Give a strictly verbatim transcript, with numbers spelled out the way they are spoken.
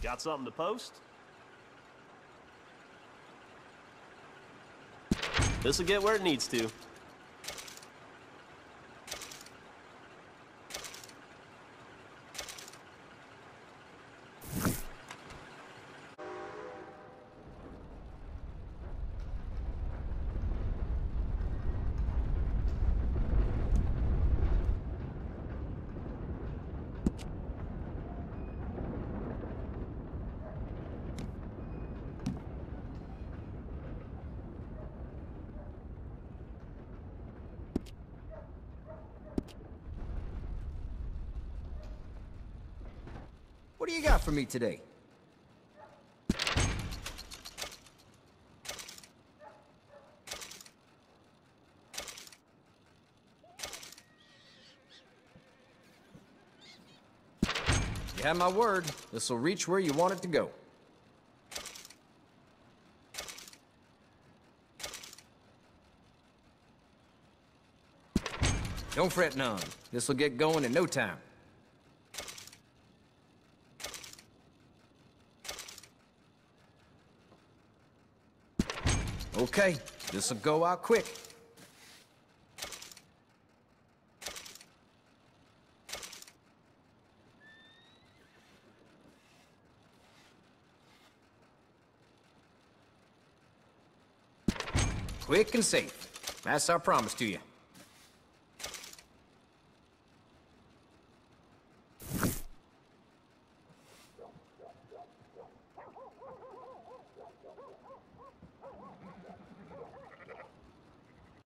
Got something to post? This'll get where it needs to. What do you got for me today? You have my word. This will reach where you want it to go. Don't fret none. This will get going in no time. Okay, this'll go out quick. Quick and safe. That's our promise to you.